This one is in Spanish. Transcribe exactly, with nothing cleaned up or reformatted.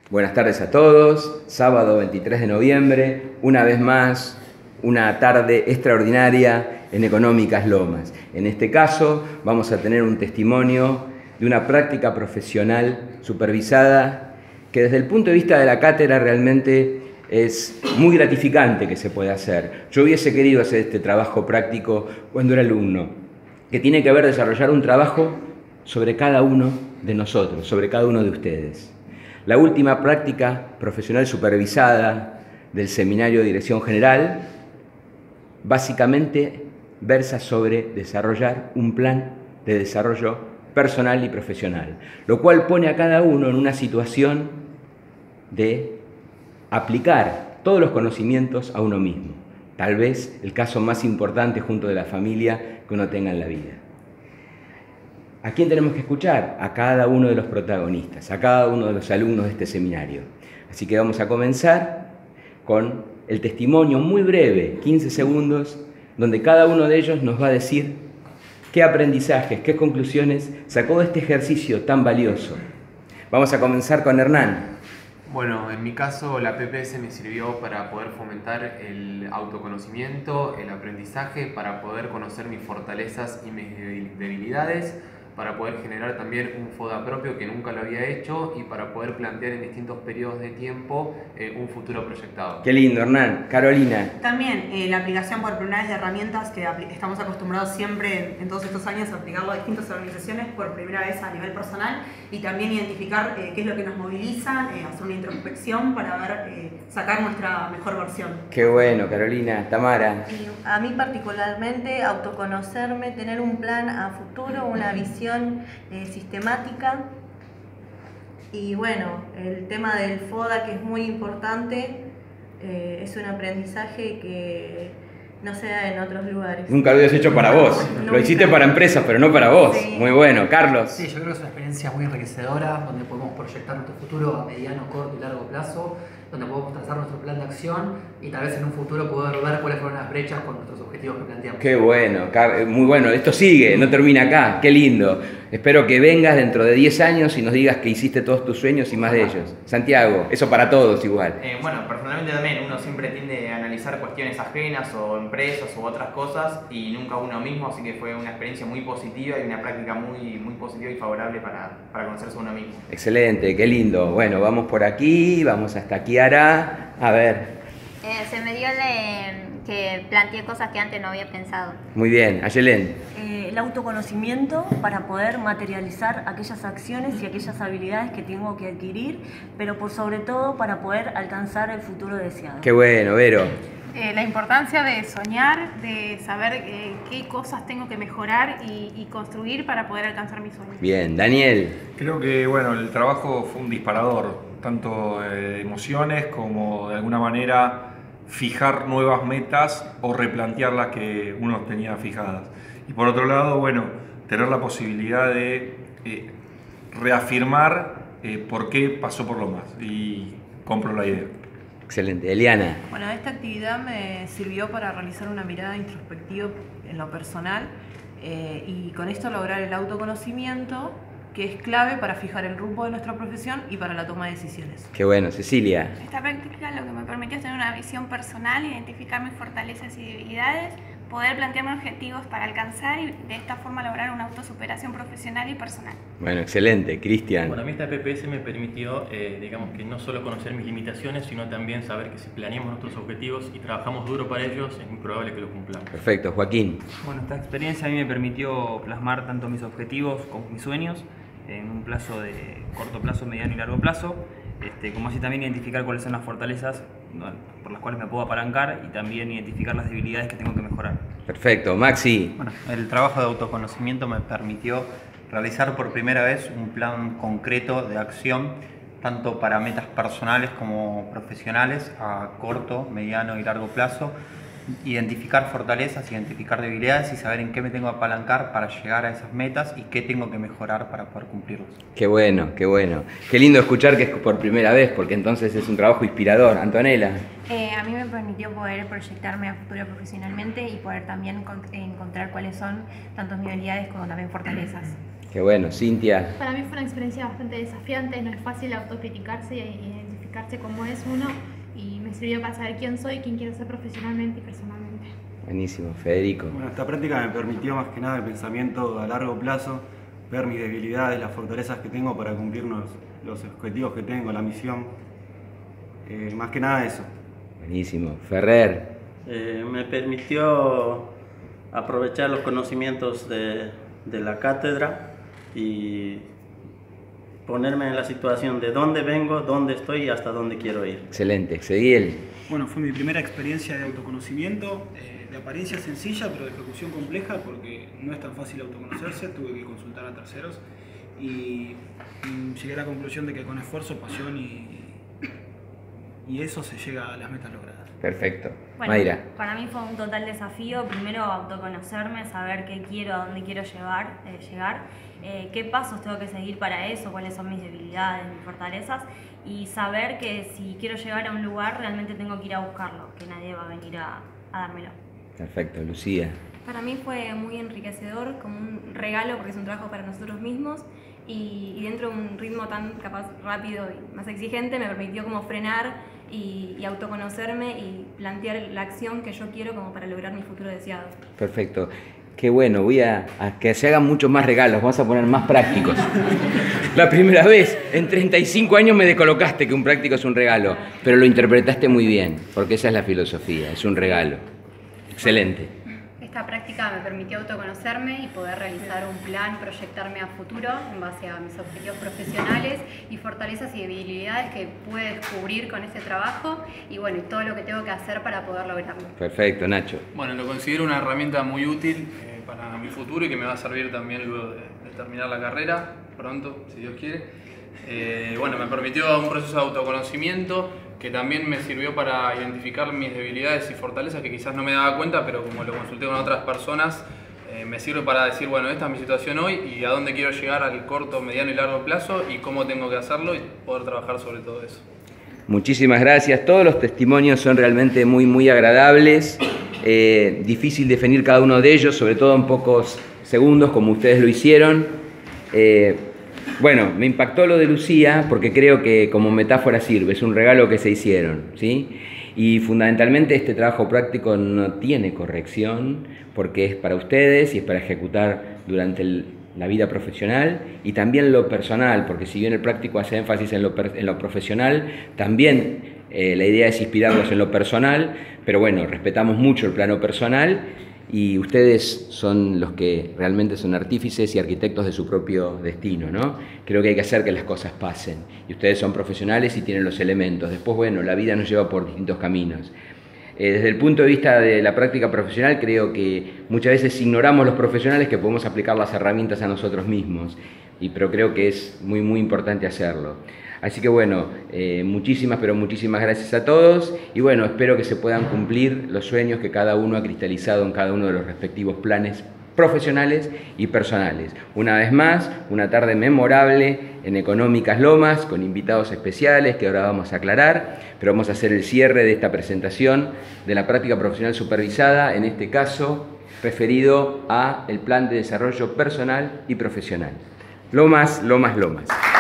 Buenas tardes a todos, sábado veintitrés de noviembre, una vez más, una tarde extraordinaria en Económicas Lomas. En este caso vamos a tener un testimonio de una práctica profesional supervisada que desde el punto de vista de la cátedra realmente es muy gratificante que se pueda hacer. Yo hubiese querido hacer este trabajo práctico cuando era alumno, que tiene que ver desarrollar un trabajo sobre cada uno de nosotros, sobre cada uno de ustedes. La última práctica profesional supervisada del Seminario de Dirección General básicamente versa sobre desarrollar un plan de desarrollo personal y profesional, lo cual pone a cada uno en una situación de aplicar todos los conocimientos a uno mismo. Tal vez el caso más importante junto de la familia que uno tenga en la vida. ¿A quién tenemos que escuchar? A cada uno de los protagonistas, a cada uno de los alumnos de este seminario. Así que vamos a comenzar con el testimonio muy breve, quince segundos, donde cada uno de ellos nos va a decir qué aprendizajes, qué conclusiones sacó de este ejercicio tan valioso. Vamos a comenzar con Hernán. Bueno, en mi caso la P P S me sirvió para poder fomentar el autoconocimiento, el aprendizaje, para poder conocer mis fortalezas y mis debilidades, para poder generar también un FODA propio que nunca lo había hecho y para poder plantear en distintos periodos de tiempo eh, un futuro proyectado. Qué lindo, Hernán. Carolina. También eh, la aplicación por primera vez de herramientas que estamos acostumbrados siempre en, en todos estos años a aplicarlo a distintas organizaciones por primera vez a nivel personal y también identificar eh, qué es lo que nos moviliza, eh, hacer una introspección para ver, eh, sacar nuestra mejor versión. Qué bueno, Carolina. Tamara. Y a mí particularmente autoconocerme, tener un plan a futuro, una visión Eh, sistemática y bueno, el tema del FODA, que es muy importante, eh, es un aprendizaje que no se da en otros lugares. Nunca lo habías hecho para vos, Nunca. Lo hiciste para empresas, pero no para vos. Sí. Muy bueno, Carlos. Sí, yo creo que es una experiencia muy enriquecedora, donde podemos proyectar nuestro futuro a mediano, corto y largo plazo, donde podemos trazar nuestro plan de acción y tal vez en un futuro poder ver cuáles fueron las brechas con nuestros objetivos que planteamos. Qué bueno, muy bueno. Esto sigue, no termina acá. Qué lindo. Espero que vengas dentro de diez años y nos digas que hiciste todos tus sueños y más de ellos. Santiago, eso para todos igual. Eh, bueno, personalmente también uno siempre tiende a analizar cuestiones ajenas o empresas u otras cosas y nunca uno mismo, así que fue una experiencia muy positiva y una práctica muy, muy positiva y favorable para, para conocerse a uno mismo. Excelente, qué lindo. Bueno, vamos por aquí, vamos hasta Kiara. A ver. Eh, se me dio le, que planteé cosas que antes no había pensado. Muy bien, Ayelén. Eh, el autoconocimiento para poder materializar aquellas acciones y aquellas habilidades que tengo que adquirir, pero por sobre todo para poder alcanzar el futuro deseado. Qué bueno, Vero. Eh, la importancia de soñar, de saber eh, qué cosas tengo que mejorar y, y construir para poder alcanzar mis sueños. Bien, Daniel. Creo que bueno, el trabajo fue un disparador, tanto de emociones como de alguna manera fijar nuevas metas o replantear las que uno tenía fijadas. Y por otro lado, bueno, tener la posibilidad de eh, reafirmar eh, por qué pasó por lo más. Y compro la idea. Excelente. Eliana. Bueno, esta actividad me sirvió para realizar una mirada introspectiva en lo personal eh, y con esto lograr el autoconocimiento, que es clave para fijar el rumbo de nuestra profesión y para la toma de decisiones. Qué bueno, Cecilia. Esta práctica lo que me permitió es tener una visión personal, identificar mis fortalezas y debilidades, poder plantearme objetivos para alcanzar y de esta forma lograr una autosuperación profesional y personal. Bueno, excelente. Cristian. Bueno, a mí esta P P S me permitió, eh, digamos que no solo conocer mis limitaciones, sino también saber que si planeamos nuestros objetivos y trabajamos duro para ellos, es muy probable que los cumplamos. Perfecto. Joaquín. Bueno, esta experiencia a mí me permitió plasmar tanto mis objetivos como mis sueños en un plazo de corto plazo, mediano y largo plazo, este, como así también identificar cuáles son las fortalezas por las cuales me puedo apalancar y también identificar las debilidades que tengo que mejorar. Perfecto. Maxi. Bueno, el trabajo de autoconocimiento me permitió realizar por primera vez un plan concreto de acción, tanto para metas personales como profesionales, a corto, mediano y largo plazo, identificar fortalezas, identificar debilidades y saber en qué me tengo que apalancar para llegar a esas metas y qué tengo que mejorar para poder cumplirlas. Qué bueno, qué bueno. Qué lindo escuchar que es por primera vez, porque entonces es un trabajo inspirador. Antonella. Eh, a mí me permitió poder proyectarme a futuro profesionalmente y poder también encontrar cuáles son tanto mis habilidades como también fortalezas. Qué bueno, Cintia. Para mí fue una experiencia bastante desafiante, no es fácil autocriticarse e identificarse cómo es uno y me sirvió para saber quién soy y quién quiero ser profesionalmente y personalmente. Buenísimo, Federico. Bueno, esta práctica me permitió más que nada el pensamiento a largo plazo, ver mis debilidades, las fortalezas que tengo para cumplir los, los objetivos que tengo, la misión. Eh, más que nada eso. Buenísimo. Ferrer. Eh, me permitió aprovechar los conocimientos de, de la cátedra y ponerme en la situación de dónde vengo, dónde estoy y hasta dónde quiero ir. Excelente. Seguiel. Bueno, fue mi primera experiencia de autoconocimiento, eh, de apariencia sencilla pero de ejecución compleja porque no es tan fácil autoconocerse, tuve que consultar a terceros y, y llegué a la conclusión de que con esfuerzo, pasión y, y eso se llega a las metas logradas. Perfecto. Bueno, Mayra. Para mí fue un total desafío, primero autoconocerme, saber qué quiero, a dónde quiero llevar, eh, llegar, eh, qué pasos tengo que seguir para eso, cuáles son mis debilidades, mis fortalezas y saber que si quiero llegar a un lugar realmente tengo que ir a buscarlo, que nadie va a venir a, a dármelo. Perfecto, Lucía. Para mí fue muy enriquecedor, como un regalo porque es un trabajo para nosotros mismos y, y dentro de un ritmo tan capaz rápido y más exigente me permitió como frenar y, y autoconocerme y plantear la acción que yo quiero como para lograr mi futuro deseado. Perfecto. Qué bueno, voy a, a que se hagan muchos más regalos, vamos a poner más prácticos. La primera vez en treinta y cinco años me descolocaste que un práctico es un regalo, pero lo interpretaste muy bien, porque esa es la filosofía, es un regalo. Excelente. Esta práctica me permitió autoconocerme y poder realizar un plan, proyectarme a futuro en base a mis objetivos profesionales y fortalezas y debilidades que pude descubrir con este trabajo y bueno, y todo lo que tengo que hacer para poder lograrlo. Perfecto, Nacho. Bueno, lo considero una herramienta muy útil eh, para mi futuro y que me va a servir también luego de, de terminar la carrera, pronto, si Dios quiere. Eh, bueno, me permitió un proceso de autoconocimiento que también me sirvió para identificar mis debilidades y fortalezas que quizás no me daba cuenta, pero como lo consulté con otras personas, eh, me sirve para decir, bueno, esta es mi situación hoy y a dónde quiero llegar al corto, mediano y largo plazo y cómo tengo que hacerlo y poder trabajar sobre todo eso. Muchísimas gracias. Todos los testimonios son realmente muy, muy agradables. Eh, difícil definir cada uno de ellos, sobre todo en pocos segundos, como ustedes lo hicieron. Eh, Bueno, me impactó lo de Lucía porque creo que como metáfora sirve, es un regalo que se hicieron, ¿sí? Y fundamentalmente este trabajo práctico no tiene corrección porque es para ustedes y es para ejecutar durante el, la vida profesional y también lo personal, porque si bien el práctico hace énfasis en lo, en lo profesional, también eh, la idea es inspirarlos en lo personal, pero bueno, respetamos mucho el plano personal. Y ustedes son los que realmente son artífices y arquitectos de su propio destino, ¿no? Creo que hay que hacer que las cosas pasen. Y ustedes son profesionales y tienen los elementos. Después, bueno, la vida nos lleva por distintos caminos. Eh, desde el punto de vista de la práctica profesional, creo que muchas veces ignoramos los profesionales que podemos aplicar las herramientas a nosotros mismos. Y, pero creo que es muy, muy importante hacerlo. Así que bueno, eh, muchísimas, pero muchísimas gracias a todos y bueno, espero que se puedan cumplir los sueños que cada uno ha cristalizado en cada uno de los respectivos planes profesionales y personales. Una vez más, una tarde memorable en Económicas Lomas con invitados especiales que ahora vamos a aclarar, pero vamos a hacer el cierre de esta presentación de la práctica profesional supervisada, en este caso referido a el plan de desarrollo personal y profesional. Lomas, Lomas, Lomas.